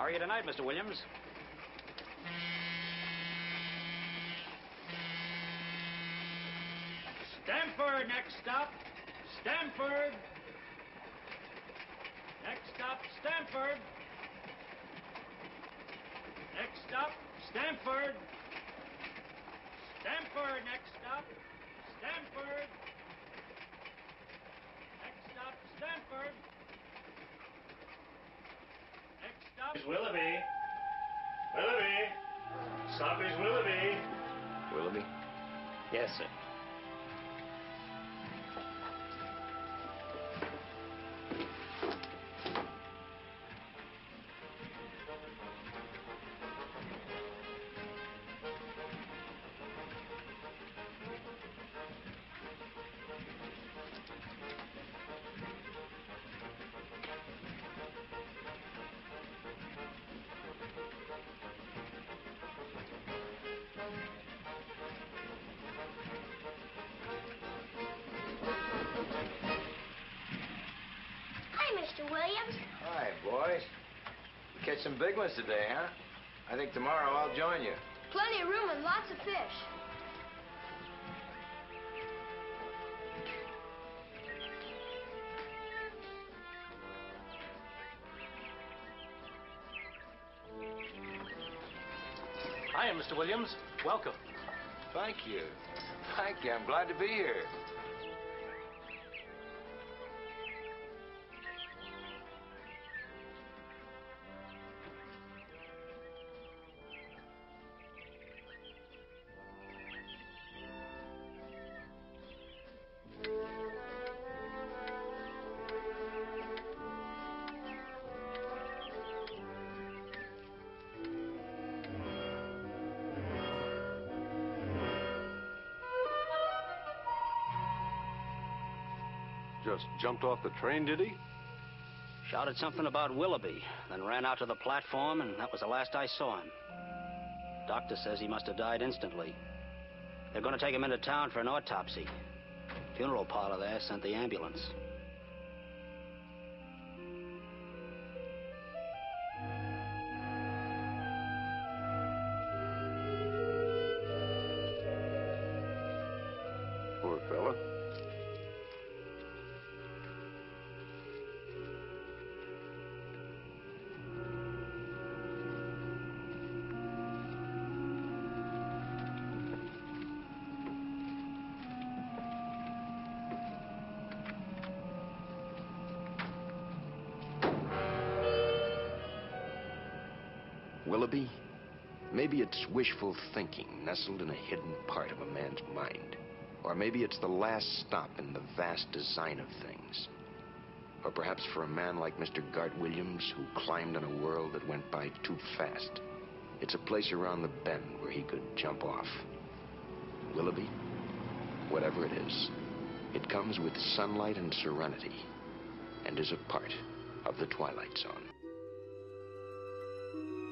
are you tonight, Mr. Williams? Stamford, next stop. Stamford. Next stop, Stamford. Next stop, Stamford. Stamford, next stop. Stamford. Next stop, Stamford. Next stop is Willoughby. Willoughby. Stop is Willoughby. Willoughby? Yes, sir. Hi, boys. You catch some big ones today, huh? I think tomorrow I'll join you. Plenty of room and lots of fish. Hiya, Mr. Williams. Welcome. Thank you. Thank you. I'm glad to be here. Just jumped off the train, did he? Shouted something about Willoughby, then ran out to the platform, and that was the last I saw him. Doctor says he must have died instantly. They're going to take him into town for an autopsy. Funeral parlor there sent the ambulance. Poor fella. Willoughby? Maybe it's wishful thinking nestled in a hidden part of a man's mind. Or maybe it's the last stop in the vast design of things. Or perhaps for a man like Mr. Gart Williams, who climbed in a world that went by too fast, it's a place around the bend where he could jump off. Willoughby? Whatever it is, it comes with sunlight and serenity, and is a part of the Twilight Zone.